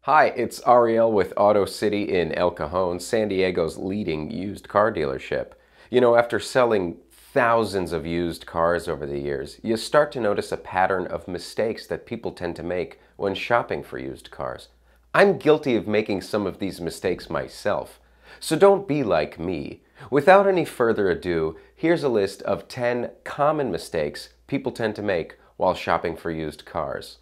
Hi, it's Ariel with Auto City in El Cajon, San Diego's leading used car dealership. You know, after selling thousands of used cars over the years, you start to notice a pattern of mistakes that people tend to make when shopping for used cars. I'm guilty of making some of these mistakes myself, so don't be like me. Without any further ado, here's a list of 10 common mistakes people tend to make while shopping for used cars.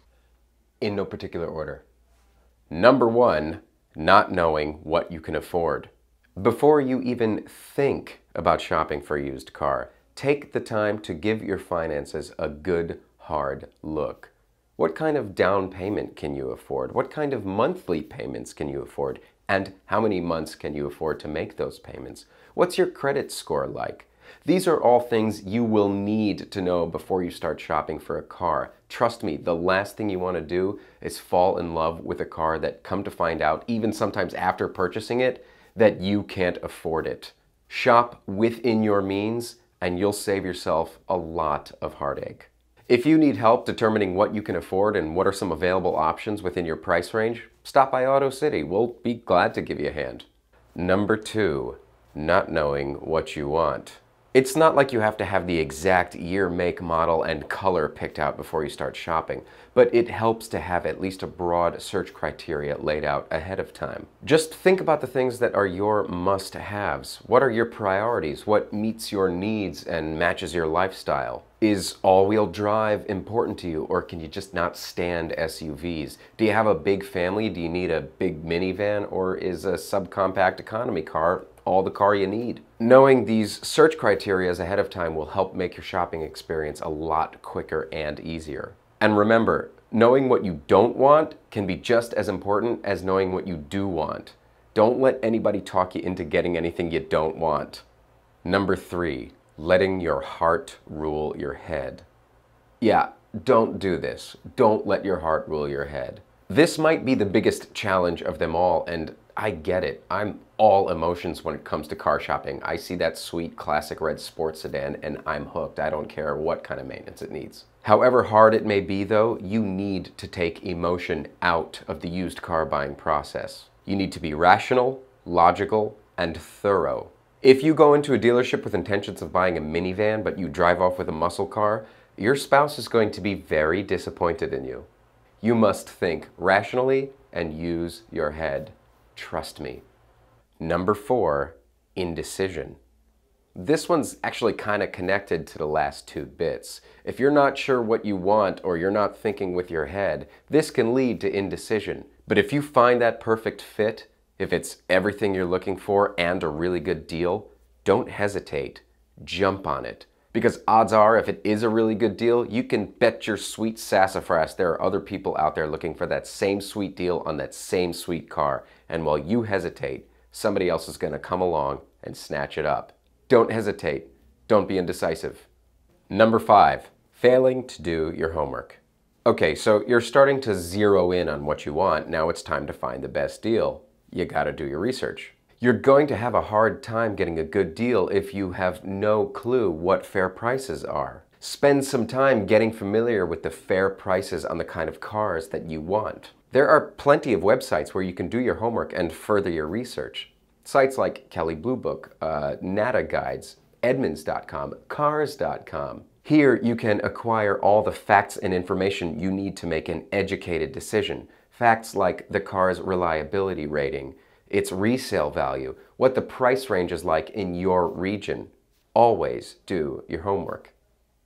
In no particular order. Number one, not knowing what you can afford. Before you even think about shopping for a used car, take the time to give your finances a good, hard look. What kind of down payment can you afford? What kind of monthly payments can you afford? And how many months can you afford to make those payments? What's your credit score like? These are all things you will need to know before you start shopping for a car. Trust me, the last thing you want to do is fall in love with a car that, come to find out, even sometimes after purchasing it, that you can't afford it. Shop within your means and you'll save yourself a lot of heartache. If you need help determining what you can afford and what are some available options within your price range, stop by Auto City. We'll be glad to give you a hand. Number two, not knowing what you want. It's not like you have to have the exact year, make, model, and color picked out before you start shopping, but it helps to have at least a broad search criteria laid out ahead of time. Just think about the things that are your must-haves. What are your priorities? What meets your needs and matches your lifestyle? Is all-wheel drive important to you, or can you just not stand SUVs? Do you have a big family? Do you need a big minivan, or is a subcompact economy car all the car you need? Knowing these search criteria ahead of time will help make your shopping experience a lot quicker and easier. And remember, knowing what you don't want can be just as important as knowing what you do want. Don't let anybody talk you into getting anything you don't want. Number three, letting your heart rule your head. Yeah, don't do this. Don't let your heart rule your head. This might be the biggest challenge of them all, and I get it. I'm all emotions when it comes to car shopping. I see that sweet classic red sports sedan and I'm hooked. I don't care what kind of maintenance it needs. However hard it may be though, you need to take emotion out of the used car buying process. You need to be rational, logical, and thorough. If you go into a dealership with intentions of buying a minivan but you drive off with a muscle car, your spouse is going to be very disappointed in you. You must think rationally and use your head. Trust me. Number four, indecision. This one's actually kind of connected to the last two bits. If you're not sure what you want or you're not thinking with your head, this can lead to indecision. But if you find that perfect fit, if it's everything you're looking for and a really good deal, don't hesitate. Jump on it. Because odds are, if it is a really good deal, you can bet your sweet sassafras there are other people out there looking for that same sweet deal on that same sweet car. And while you hesitate, somebody else is going to come along and snatch it up. Don't hesitate. Don't be indecisive. Number five, failing to do your homework. Okay, so you're starting to zero in on what you want. Now it's time to find the best deal. You got to do your research. You're going to have a hard time getting a good deal if you have no clue what fair prices are. Spend some time getting familiar with the fair prices on the kind of cars that you want. There are plenty of websites where you can do your homework and further your research. Sites like Kelley Blue Book, NADA Guides, Edmunds.com, Cars.com. Here you can acquire all the facts and information you need to make an educated decision. Facts like the car's reliability rating, its resale value, what the price range is like in your region. Always do your homework.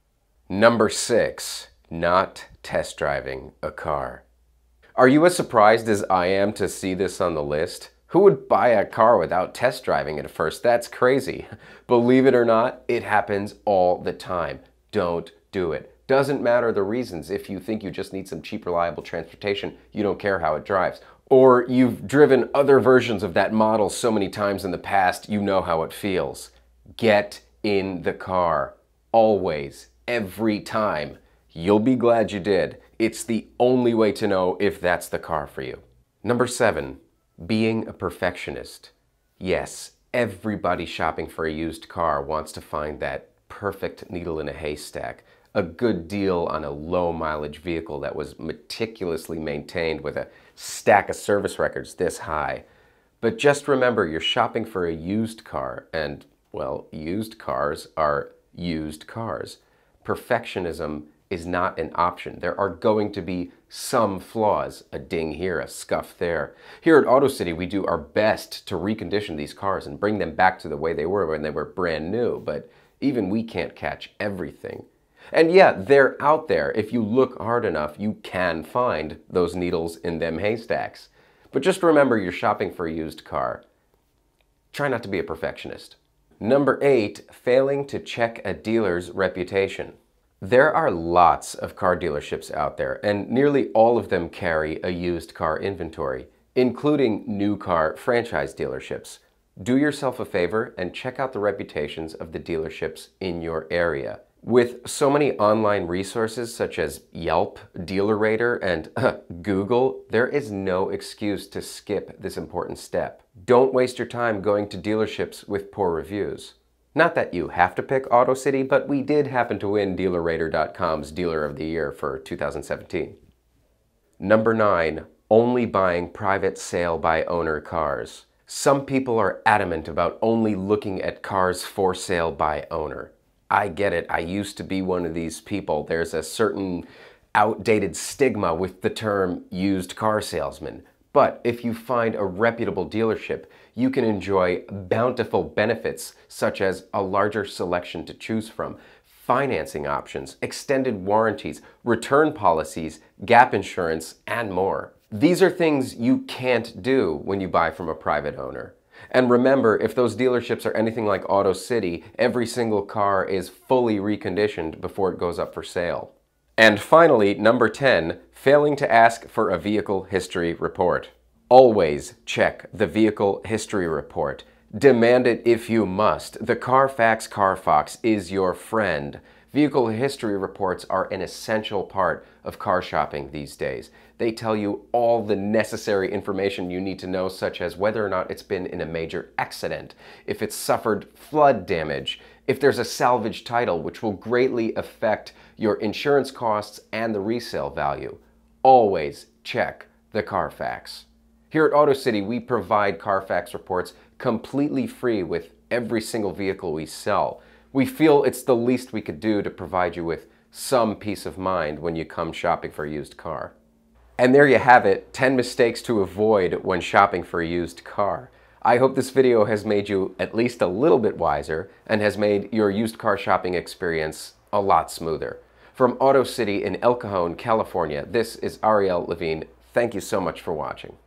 Number six, not test driving a car. Are you as surprised as I am to see this on the list? Who would buy a car without test driving it first? That's crazy. Believe it or not, it happens all the time. Don't do it. Doesn't matter the reasons. If you think you just need some cheap, reliable transportation, you don't care how it drives. Or you've driven other versions of that model so many times in the past, you know how it feels. Get in the car. Always. Every time. You'll be glad you did. It's the only way to know if that's the car for you. Number seven, being a perfectionist. Yes, everybody shopping for a used car wants to find that perfect needle in a haystack. a good deal on a low mileage vehicle that was meticulously maintained with a stack of service records this high. But just remember, you're shopping for a used car, and, well, used cars are used cars. Perfectionism is not an option. There are going to be some flaws, a ding here, a scuff there. Here at Auto City, we do our best to recondition these cars and bring them back to the way they were when they were brand new, but even we can't catch everything. And yeah, they're out there. If you look hard enough, you can find those needles in them haystacks. But just remember, you're shopping for a used car. Try not to be a perfectionist. Number 8, failing to check a dealer's reputation. There are lots of car dealerships out there, and nearly all of them carry a used car inventory, including new car franchise dealerships. Do yourself a favor and check out the reputations of the dealerships in your area. With so many online resources such as Yelp, DealerRater, and Google, there is no excuse to skip this important step. Don't waste your time going to dealerships with poor reviews. Not that you have to pick Auto City, but we did happen to win DealerRater.com's Dealer of the Year for 2017. Number 9, only buying private sale by owner cars. Some people are adamant about only looking at cars for sale by owner. I get it. I used to be one of these people. There's a certain outdated stigma with the term used car salesman. But if you find a reputable dealership, you can enjoy bountiful benefits such as a larger selection to choose from, financing options, extended warranties, return policies, gap insurance, and more. These are things you can't do when you buy from a private owner. And remember, if those dealerships are anything like Auto City, every single car is fully reconditioned before it goes up for sale. And finally, number 10, failing to ask for a vehicle history report. Always check the vehicle history report. Demand it if you must. The Carfax Carfox is your friend. Vehicle history reports are an essential part of car shopping these days. They tell you all the necessary information you need to know, such as whether or not it's been in a major accident, if it's suffered flood damage, if there's a salvage title, which will greatly affect your insurance costs and the resale value. Always check the Carfax. Here at Auto City, we provide Carfax reports completely free with every single vehicle we sell. We feel it's the least we could do to provide you with some peace of mind when you come shopping for a used car. And there you have it, 10 mistakes to avoid when shopping for a used car. I hope this video has made you at least a little bit wiser and has made your used car shopping experience a lot smoother. From Auto City in El Cajon, California, this is Ariel Levine. Thank you so much for watching.